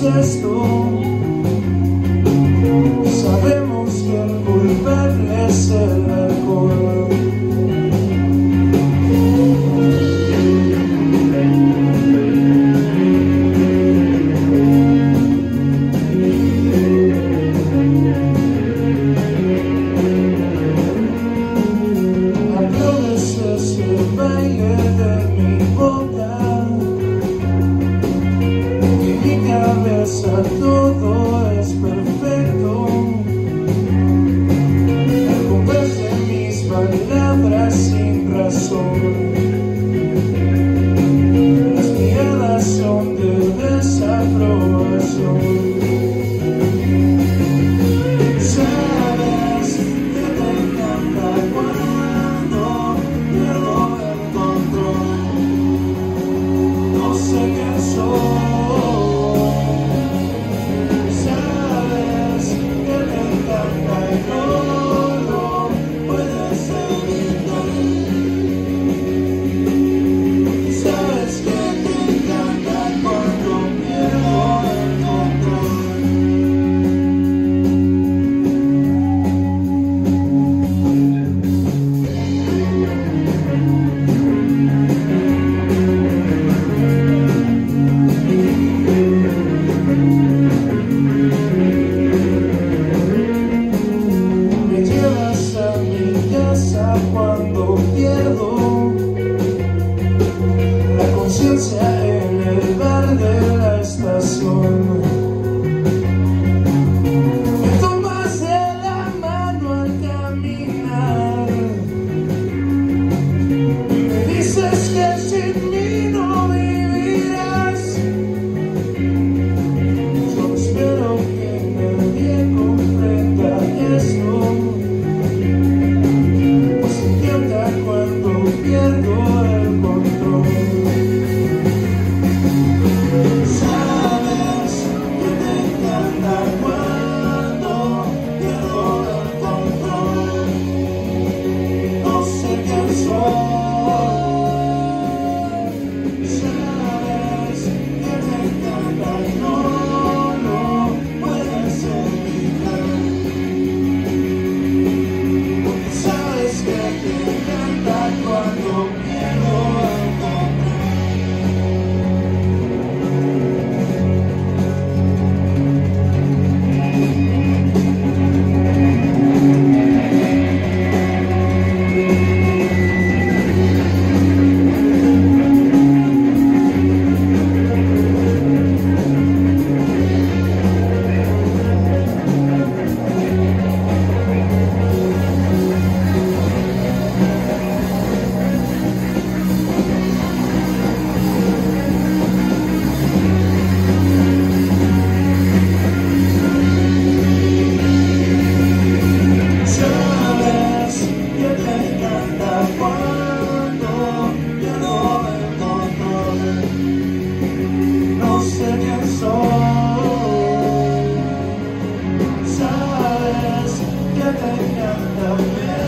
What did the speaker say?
esto, sabemos que el culpable es el alcohol. Aplaudes ese baile de mi boca, en mi cabeza todo es perfecto. Al comprarte mis palabras sin razón, las miradas son de desaprobación. Sabes que te encanta cuando pierdo el control. No sé quién soy. Cuando pierdo la conciencia en el bar de la estación, me tomas de la mano al caminar y me dices que sin mí no vivirás. Yo espero que nadie comprenda esto. Cuando pierdo el control, sabes que te encanta cuando pierdo el control. No sé quién soy. Sabes que te encanta y no lo puedes evitar, porque sabes que cuando pierdo el sabes que te encanta.